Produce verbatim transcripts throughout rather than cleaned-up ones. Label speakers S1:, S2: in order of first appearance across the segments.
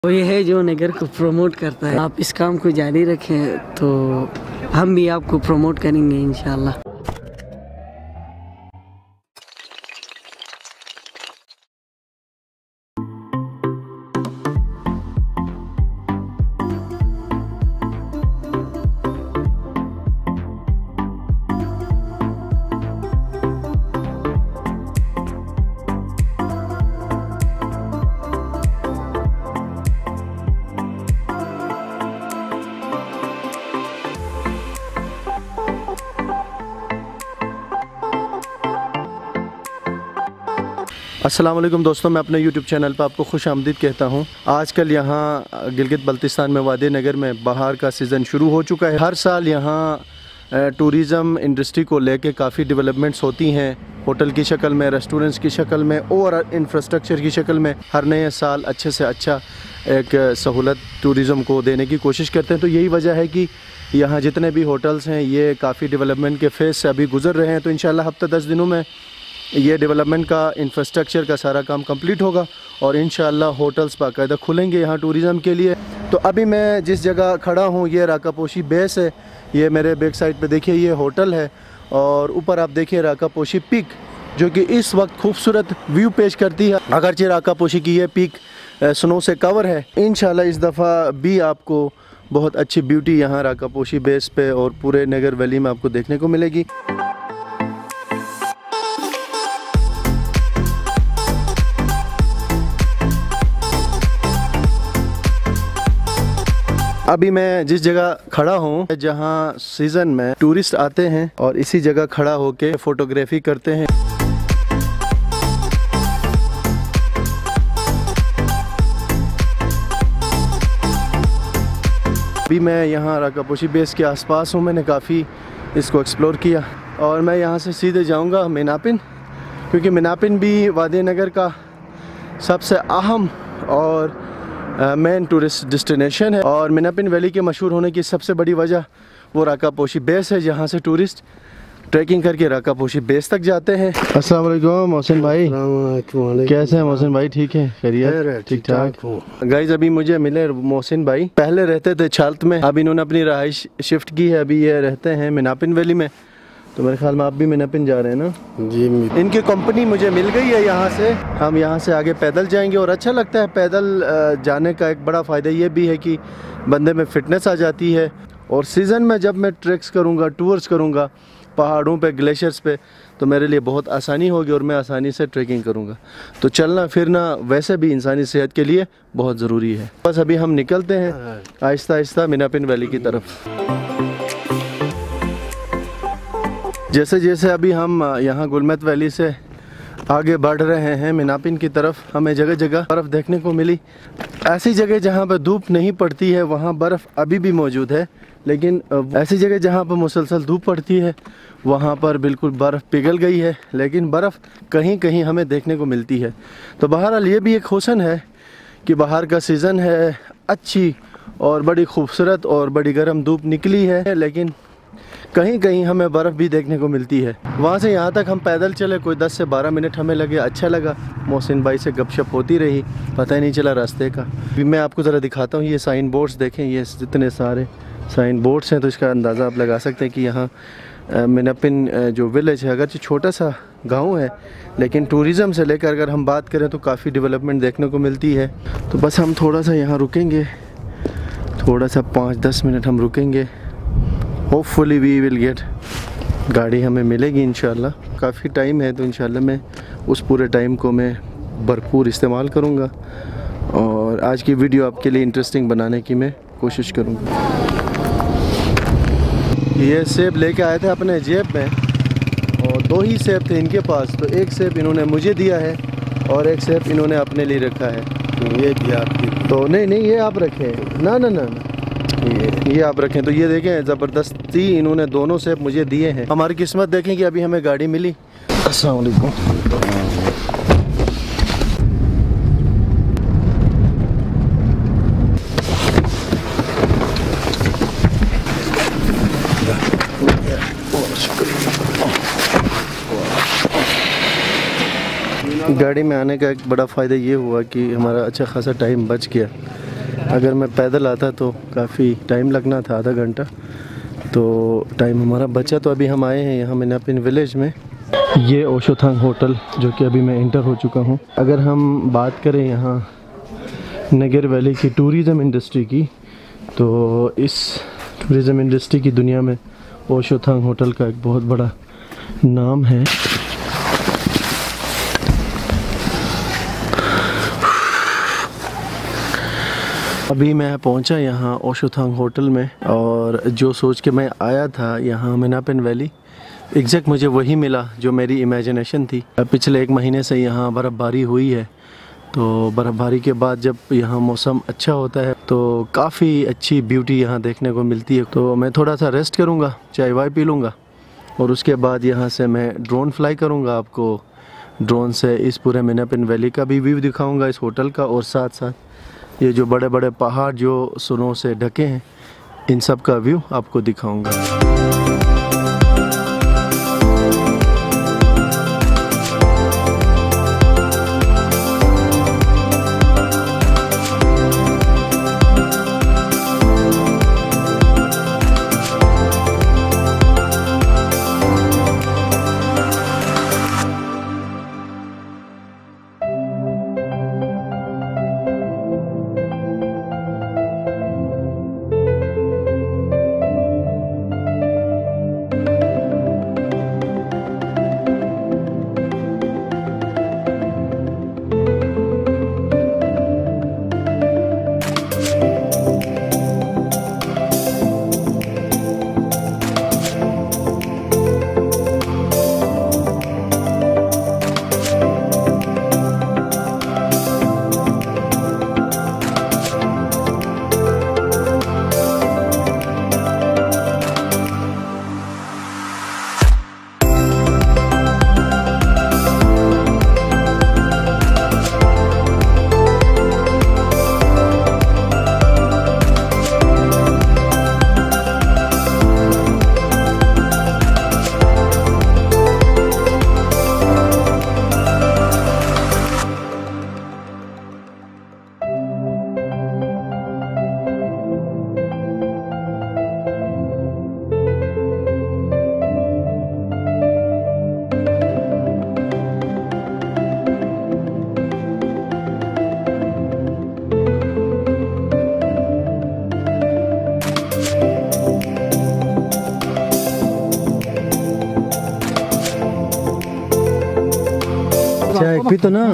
S1: वो ये है जो नगर को प्रमोट करता है। आप इस काम को जारी रखें तो हम भी आपको प्रमोट करेंगे इंशाल्लाह।
S2: अस्सलाम वालेकुम दोस्तों, मैं अपने यूट्यूब चैनल पर आपको खुश आमदीद कहता हूँ। आजकल यहाँ गिलगित बल्तिस्तान में वादी नगर में बहार का सीज़न शुरू हो चुका है। हर साल यहाँ टूरिज़म इंडस्ट्री को लेके काफ़ी डेवलपमेंट्स होती हैं, होटल की शक्ल में, रेस्टोरेंट्स की शक्ल में और इंफ्रास्ट्रक्चर की शक्ल में। हर नए साल अच्छे से अच्छा एक सहूलत टूरिज़म को देने की कोशिश करते हैं। तो यही वजह है कि यहाँ जितने भी होटल्स हैं ये काफ़ी डेवलपमेंट के फेज़ से अभी गुज़र रहे हैं। तो इंशाल्लाह हफ्ता दस दिनों में ये डेवलपमेंट का इंफ्रास्ट्रक्चर का सारा काम कंप्लीट होगा और इंशाल्लाह होटल्स बाकायदा खुलेंगे यहाँ टूरिज़म के लिए। तो अभी मैं जिस जगह खड़ा हूँ ये राकापोशी बेस है। ये मेरे बैक साइड पे देखिए ये होटल है और ऊपर आप देखिए राकापोशी पीक जो कि इस वक्त खूबसूरत व्यू पेश करती है। अगरचे राकापोशी की ये पीक स्नो से कवर है, इंशाल्लाह इस दफ़ा भी आपको बहुत अच्छी ब्यूटी यहाँ राकापोशी बेस पे और पूरे नगर वैली में आपको देखने को मिलेगी। अभी मैं जिस जगह खड़ा हूँ जहाँ सीज़न में टूरिस्ट आते हैं और इसी जगह खड़ा होके फ़ोटोग्राफी करते हैं। अभी मैं यहाँ राकापोशी बेस के आसपास हूँ, मैंने काफ़ी इसको एक्सप्लोर किया और मैं यहाँ से सीधे जाऊँगा मीनापिन, क्योंकि मीनापिन भी वादी नगर का सबसे अहम और मेन टूरिस्ट डेस्टिनेशन है। और मीनापिन वैली के मशहूर होने की सबसे बड़ी वजह वो राकापोशी बेस है, जहाँ से टूरिस्ट ट्रैकिंग करके राकापोशी बेस तक जाते हैं। अस्सलाम वालेकुम मोहसिन भाई, कैसे हैं मोहसिन भाई? ठीक है, खैरियत? ठीक ठाक। गाइस अभी मुझे मिले मोहसिन भाई, पहले रहते थे छाल्त में, अब इन्होंने अपनी रहाइश शिफ्ट की है, अभी ये रहते हैं मीनापिन वैली में। तो मेरे ख्याल में आप भी मीनापिन जा रहे हैं ना जी? इनकी कंपनी मुझे मिल गई है यहाँ से, हम यहाँ से आगे पैदल जाएंगे और अच्छा लगता है पैदल जाने का। एक बड़ा फ़ायदा ये भी है कि बंदे में फ़िटनेस आ जाती है और सीज़न में जब मैं ट्रैक्स करूँगा, टूर्स करूँगा पहाड़ों पे, ग्लेशियर्स पे, तो मेरे लिए बहुत आसानी होगी और मैं आसानी से ट्रैकिंग करूँगा। तो चलना फिरना वैसे भी इंसानी सेहत के लिए बहुत ज़रूरी है। बस अभी हम निकलते हैं आहिस्ता आहिस्ता मीनापिन वैली की तरफ। जैसे जैसे अभी हम यहाँ गुलमत वैली से आगे बढ़ रहे हैं मीनापिन की तरफ, हमें जगह जगह बर्फ़ देखने को मिली। ऐसी जगह जहाँ पर धूप नहीं पड़ती है वहाँ बर्फ़ अभी भी मौजूद है, लेकिन ऐसी जगह जहाँ पर मुसलसल धूप पड़ती है वहाँ पर बिल्कुल बर्फ़ पिघल गई है, लेकिन बर्फ़ कहीं कहीं हमें देखने को मिलती है। तो बहरहाल ये भी एक हुस्न है कि बाहर का सीज़न है, अच्छी और बड़ी खूबसूरत और बड़ी गर्म धूप निकली है, लेकिन कहीं कहीं हमें बर्फ़ भी देखने को मिलती है। वहाँ से यहाँ तक हम पैदल चले, कोई दस से बारह मिनट हमें लगे। अच्छा लगा, मोहसिन भाई से गपशप होती रही, पता ही नहीं चला रास्ते का। अभी मैं आपको ज़रा दिखाता हूँ, ये साइन बोर्ड्स देखें, ये जितने सारे साइन बोर्ड्स हैं, तो इसका अंदाज़ा आप लगा सकते हैं कि यहाँ मीनापिन जो विलेज है, अगरचे छोटा सा गाँव है, लेकिन टूरिज़म से लेकर अगर हम बात करें तो काफ़ी डेवलपमेंट देखने को मिलती है। तो बस हम थोड़ा सा यहाँ रुकेंगे, थोड़ा सा पाँच दस मिनट हम रुकेंगे। होपफुली वी विल गेट, गाड़ी हमें मिलेगी इंशाल्लाह। काफ़ी टाइम है तो इंशाल्लाह मैं उस पूरे टाइम को मैं भरपूर इस्तेमाल करूँगा और आज की वीडियो आपके लिए इंटरेस्टिंग बनाने की मैं कोशिश करूँगा। ये सेब लेके आए थे अपने जेब में और दो ही सेब थे इनके पास, तो एक सेब इन्होंने मुझे दिया है और एक सेब इन्होंने अपने लिए रखा है। ये दिया आपकी? तो नहीं नहीं, ये आप रखें ना ना ना, ना। ये ये आप रखें। तो ये देखें, ज़बरदस्ती इन्होंने दोनों सेब मुझे दिए हैं। हमारी किस्मत देखें कि अभी हमें गाड़ी मिली। अस्सलाम वालेकुम। गाड़ी में आने का एक बड़ा फ़ायदा ये हुआ कि हमारा अच्छा खासा टाइम बच गया, अगर मैं पैदल आता तो काफ़ी टाइम लगना था, आधा घंटा, तो टाइम हमारा बचा। तो अभी हम आए हैं यहाँ मिनापिन विलेज में। ये ओशोथांग होटल जो कि अभी मैं इंटर हो चुका हूँ। अगर हम बात करें यहाँ नगर वैली की टूरिज़म इंडस्ट्री की, तो इस टूरिज़म इंडस्ट्री की दुनिया में ओशोथांग होटल का एक बहुत बड़ा नाम है। अभी मैं पहुंचा यहाँ ओशोथांग होटल में, और जो सोच के मैं आया था यहाँ मिनापिन वैली, एग्जैक्ट मुझे वही मिला जो मेरी इमेजिनेशन थी। पिछले एक महीने से यहाँ बर्फ़बारी हुई है, तो बर्फ़बारी के बाद जब यहाँ मौसम अच्छा होता है तो काफ़ी अच्छी ब्यूटी यहाँ देखने को मिलती है। तो मैं थोड़ा सा रेस्ट करूँगा, चाय वाय पी लूँगा, और उसके बाद यहाँ से मैं ड्रोन फ्लाई करूँगा। आपको ड्रोन से इस पूरे मिनापिन वैली का भी व्यू दिखाऊँगा, इस होटल का, और साथ साथ ये जो बड़े बड़े पहाड़ जो स्नो से ढके हैं, इन सब का व्यू आपको दिखाऊंगा। चाय पी तो ना।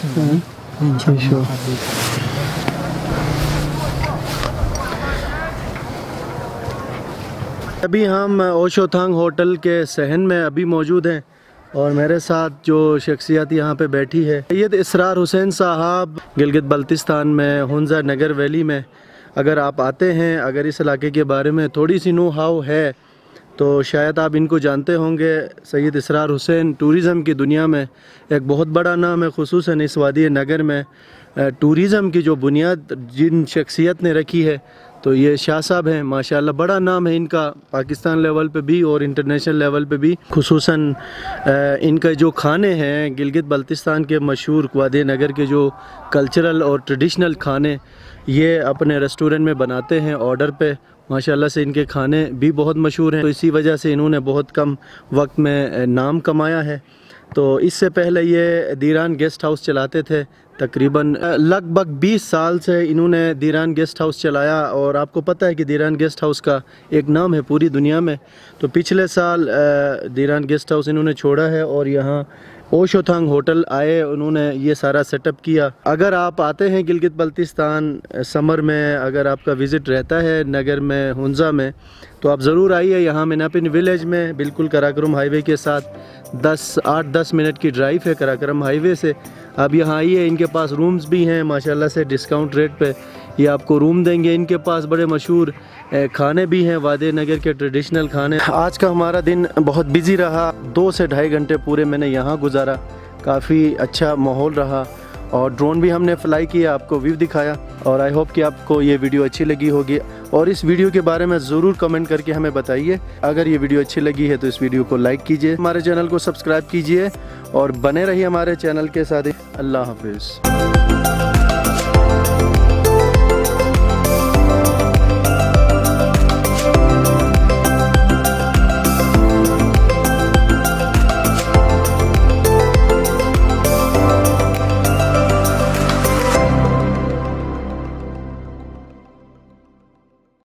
S2: अभी हम ओशोथांग होटल के सहन में अभी मौजूद हैं, और मेरे साथ जो शख्सियत यहाँ पे बैठी है, सैयद इसरार हुसैन साहब, गिलगित बल्तिस्तान में हुंजा नगर वैली में। अगर आप आते हैं, अगर इस इलाके के बारे में थोड़ी सी नो हाउ है तो शायद आप इनको जानते होंगे। सैयद इसरार हुसैन टूरिज़म की दुनिया में एक बहुत बड़ा नाम है, खुसूसन इस वादी नगर में टूरिज़म की जो बुनियाद जिन शख्सियत ने रखी है, तो ये शाह साहब हैं। माशाल्लाह बड़ा नाम है इनका पाकिस्तान लेवल पे भी और इंटरनेशनल लेवल पे भी। खुसूसन इनका जो खाने हैं गिलगित बल्तिस्तान के मशहूर वादी नगर के जो कल्चरल और ट्रेडिशनल खाने, ये अपने रेस्टोरेंट में बनाते हैं ऑर्डर पे। माशाल्लाह से इनके खाने भी बहुत मशहूर हैं, तो इसी वजह से इन्होंने बहुत कम वक्त में नाम कमाया है। तो इससे पहले ये दीरान गेस्ट हाउस चलाते थे, तकरीबन लगभग बीस साल से इन्होंने दीरान गेस्ट हाउस चलाया, और आपको पता है कि दीरान गेस्ट हाउस का एक नाम है पूरी दुनिया में। तो पिछले साल दीरान गेस्ट हाउस इन्होंने छोड़ा है और यहाँ ओशोथांग होटल आए, उन्होंने ये सारा सेटअप किया। अगर आप आते हैं गिलगित बल्तिस्तान समर में, अगर आपका विज़िट रहता है नगर में, हुंजा में, तो आप ज़रूर आइए यहाँ मिनापिन विलेज में, बिल्कुल कराकोरम हाईवे के साथ दस आठ दस मिनट की ड्राइव है कराकोरम हाईवे से। आप यहाँ आइए, इनके पास रूम्स भी हैं माशाल्लाह से, डिस्काउंट रेट पे ये आपको रूम देंगे। इनके पास बड़े मशहूर खाने भी हैं, वादी नगर के ट्रेडिशनल खाने। आज का हमारा दिन बहुत बिजी रहा, दो से ढाई घंटे पूरे मैंने यहाँ गुजारा, काफ़ी अच्छा माहौल रहा, और ड्रोन भी हमने फ्लाई किया, आपको व्यू दिखाया। और आई होप कि आपको ये वीडियो अच्छी लगी होगी, और इस वीडियो के बारे में ज़रूर कमेंट करके हमें बताइए। अगर ये वीडियो अच्छी लगी है तो इस वीडियो को लाइक कीजिए, हमारे चैनल को सब्सक्राइब कीजिए, और बने रहिए हमारे चैनल के साथ। अल्लाह हाफिज़।